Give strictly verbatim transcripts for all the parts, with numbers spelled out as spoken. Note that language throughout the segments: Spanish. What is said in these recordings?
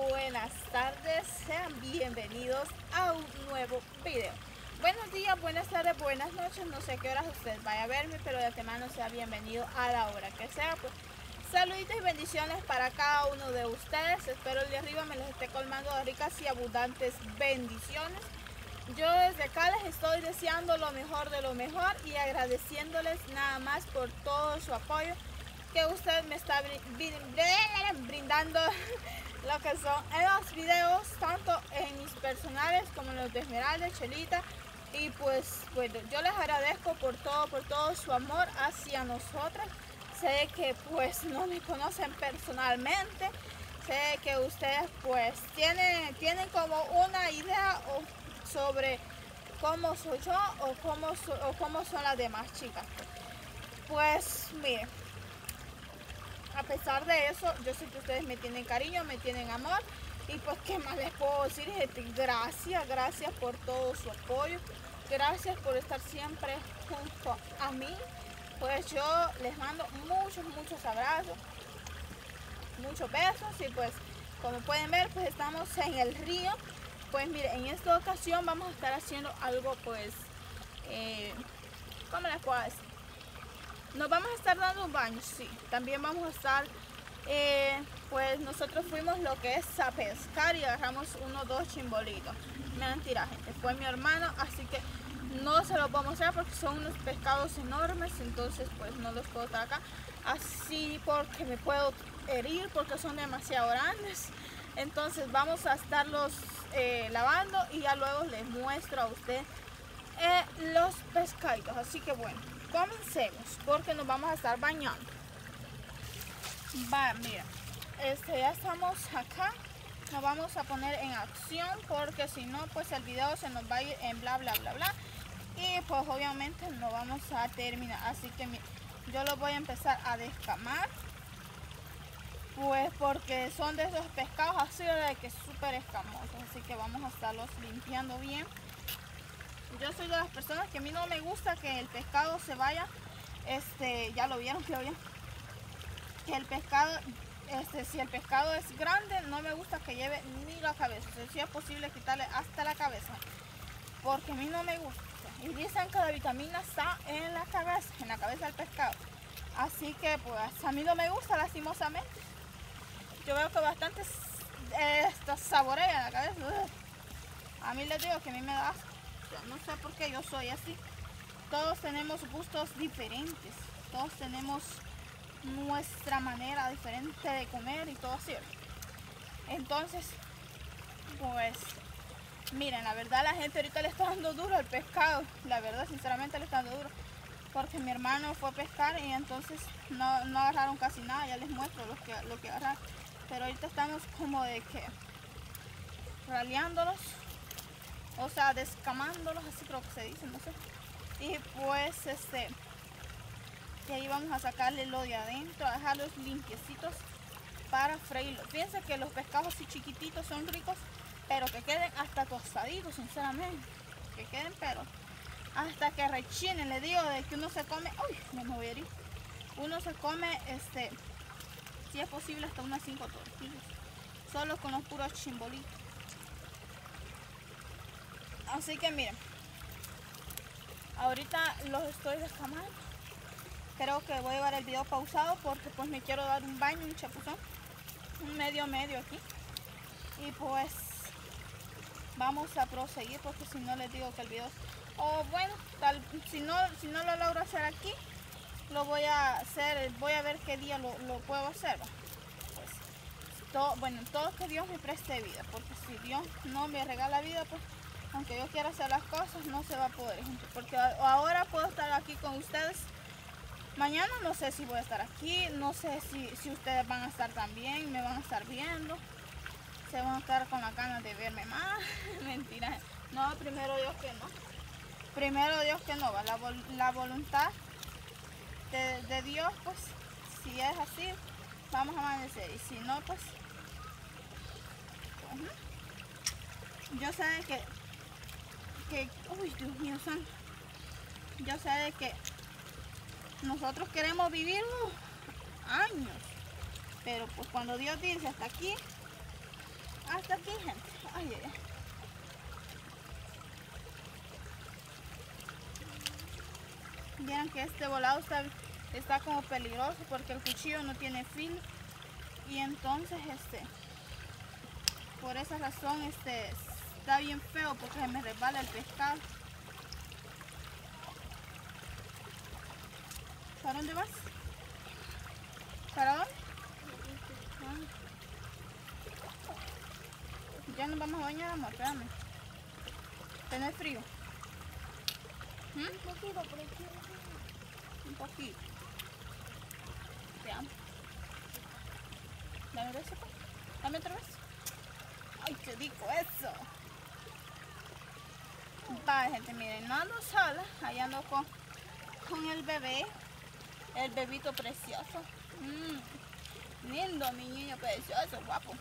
buenas tardes, sean bienvenidos a un nuevo video. Buenos días, buenas tardes, buenas noches, no sé qué horas usted vaya a verme, pero de antemano sea bienvenido a la hora que sea. Pues saluditos y bendiciones para cada uno de ustedes. Espero el de arriba me los esté colmando de ricas y abundantes bendiciones. Yo desde acá les estoy deseando lo mejor de lo mejor y agradeciéndoles nada más por todo su apoyo que usted me está brindando lo que son en los videos, tanto en mis personales como en los de Esmeralda, Chelita. Y pues bueno, yo les agradezco por todo, por todo su amor hacia nosotras. Sé que pues no me conocen personalmente, sé que ustedes pues tienen, tienen como una idea sobre cómo soy yo o cómo, so, o cómo son las demás chicas. Pues miren, a pesar de eso, yo sé que ustedes me tienen cariño, me tienen amor. Y pues, ¿qué más les puedo decir? Gracias, gracias por todo su apoyo. Gracias por estar siempre junto a mí. Pues yo les mando muchos, muchos abrazos, muchos besos. Y pues, como pueden ver, pues estamos en el río. Pues miren, en esta ocasión vamos a estar haciendo algo, pues, eh, ¿cómo les puedo decir? Nos vamos a estar dando un baño, sí. También vamos a estar, eh, pues nosotros fuimos lo que es a pescar y agarramos unos dos chimbolitos. Mentira, gente, fue mi hermano, así que no se los vamos a mostrar porque son unos pescados enormes, entonces pues no los puedo estar acá. Así porque me puedo herir porque son demasiado grandes. Entonces vamos a estarlos eh, lavando y ya luego les muestro a usted eh, los pescaditos. Así que bueno, comencemos porque nos vamos a estar bañando. Va, mira, este, ya estamos acá. Nos vamos a poner en acción porque si no pues el video se nos va a ir en bla bla bla bla y pues obviamente no vamos a terminar. Así que mira, yo lo voy a empezar a descamar, pues porque son de esos pescados así de que súper escamosos, así que vamos a estarlos limpiando bien. Yo soy de las personas que a mí no me gusta que el pescado se vaya, este, ya lo vieron, creo yo, que el pescado, este, si el pescado es grande, no me gusta que lleve ni la cabeza, o sea, si es posible quitarle hasta la cabeza, porque a mí no me gusta. Y dicen que la vitamina está en la cabeza, en la cabeza del pescado, así que pues a mí no me gusta, lastimosamente. Yo veo que bastantes eh, saborean la cabeza. A mí les digo que a mí me da asco. No sé por qué yo soy así. Todos tenemos gustos diferentes. Todos tenemos nuestra manera diferente de comer y todo así. Entonces, pues, miren, la verdad la gente ahorita le está dando duro al pescado. La verdad, sinceramente le está dando duro. Porque mi hermano fue a pescar y entonces no, no agarraron casi nada. Ya les muestro lo que, lo que agarraron. Pero ahorita estamos como de que raleándolos. O sea, descamándolos, así creo que se dice, no sé. Y pues, este, y ahí vamos a sacarle lo de adentro, a dejarlos limpiecitos para freírlos. Fíjense que los pescados así chiquititos son ricos, pero que queden hasta tostaditos, sinceramente. Que queden, pero hasta que rechinen. Le digo de que uno se come, uy, no me voy a herir. Uno se come, este, si es posible, hasta unas cinco tortillas. Solo con los puros chimbolitos. Así que miren, ahorita los estoy descamando. Creo que voy a llevar el video pausado porque pues me quiero dar un baño, un chapuzón, un medio medio aquí. Y pues vamos a proseguir porque si no les digo que el video, o bueno, tal, si no, si no lo logro hacer aquí, lo voy a hacer, voy a ver qué día lo, lo puedo hacer. Pues, todo, bueno, todo que Dios me preste vida, porque si Dios no me regala vida, pues aunque yo quiera hacer las cosas, no se va a poder, gente, porque ahora puedo estar aquí con ustedes. Mañana no sé si voy a estar aquí, no sé si, si ustedes van a estar también, me van a estar viendo, se van a estar con las ganas de verme más. Mentira, no, primero Dios que no. Primero Dios que no, va la, la voluntad de, de Dios, pues, si es así, vamos a amanecer, y si no, pues, uh-huh. Yo sé de que que, uy, Dios mío santo, yo sé de que nosotros queremos vivir uh, años, pero pues cuando Dios dice hasta aquí, hasta aquí, gente. Ay, ay, ay. Vieron que este volado está, está como peligroso porque el cuchillo no tiene filo. Y entonces este, por esa razón este, está bien feo porque se me resbala el pescado. ¿Para dónde vas? ¿Para dónde? Ah. Ya nos vamos a bañar, amor, espérame. ¿Tenés frío? ¿Mm? Un poquito, por aquí. Un poquito. Te amo. Dame un beso, pues. Dame otra vez. Ay, qué rico eso. Vale, gente, miren, no ando sola. Ahí ando con, con el bebé. El bebito precioso. Mm, lindo, mi niño precioso, guapo.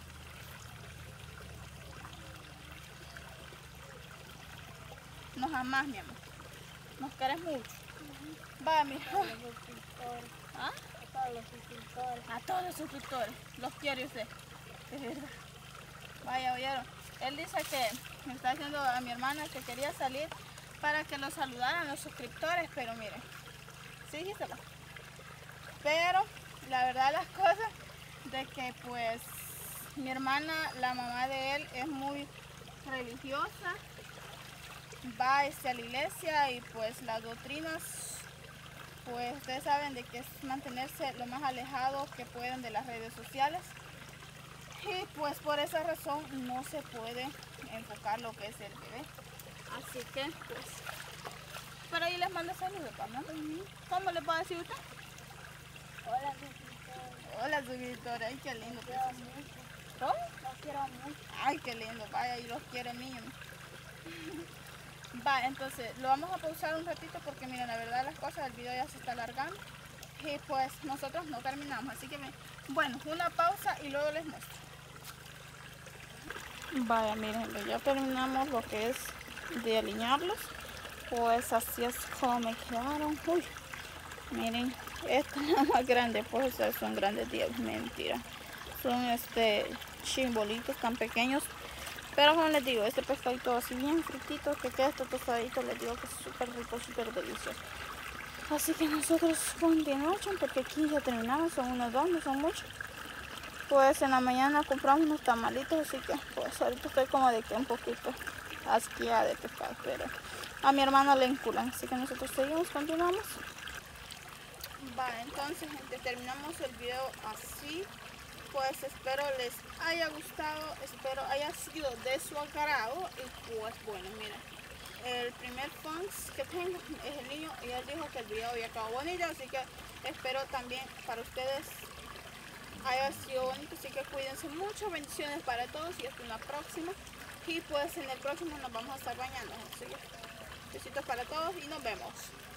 Nos amás, mi amor. Nos querés mucho. Uh-huh. Va, mi hijo. ¿Ah? A todos los suscriptores. A todos los suscriptores. Los quiere usted. De verdad. Vaya, oyeron. Él dice que me está diciendo a mi hermana que quería salir para que lo saludaran los suscriptores, pero miren. Sí, dijiste. Pero la verdad las cosas de que pues mi hermana, la mamá de él, es muy religiosa. Va este, a la iglesia y pues las doctrinas, pues ustedes saben de que es mantenerse lo más alejado que pueden de las redes sociales. Y pues por esa razón no se puede enfocar lo que es el bebé. Así que pues, pero ahí les mando saludos, ¿no? Uh-huh. ¿Cómo le puedo decir usted? Hola suscriptores. Hola suscriptores, ay qué lindo. Los quiero mucho. ¿Cómo? Los quiero mucho. Ay qué lindo, vaya y los quiere niños. Va, entonces lo vamos a pausar un ratito porque miren, la verdad las cosas, el video ya se está alargando y pues nosotros no terminamos, así que bueno, una pausa y luego les muestro. Vaya, miren, ya terminamos lo que es de alinearlos, pues así es como me quedaron. Uy, miren, esta es la más grande, pues o sea, son grandes días, mentira, son este chimbolitos tan pequeños. Pero como les digo, este pescadito así bien fritito, que queda este tostadito, les digo que es súper rico, súper delicioso. Así que nosotros continuamos porque aquí ya terminamos, son unos dos, no son muchos. Pues en la mañana compramos unos tamalitos, así que pues ahorita estoy como de que un poquito asqueada de pescado, pero a mi hermana le enculan, así que nosotros seguimos, continuamos. Va, entonces gente, terminamos el video así. Pues espero les haya gustado, espero haya sido de su agrado y pues bueno, miren, el primer fans que tengo es el niño y él dijo que el video había quedado bonito, así que espero también para ustedes haya sido bonito, así que cuídense mucho, bendiciones para todos y hasta la próxima y pues en el próximo nos vamos a estar bañando, así que besitos para todos y nos vemos.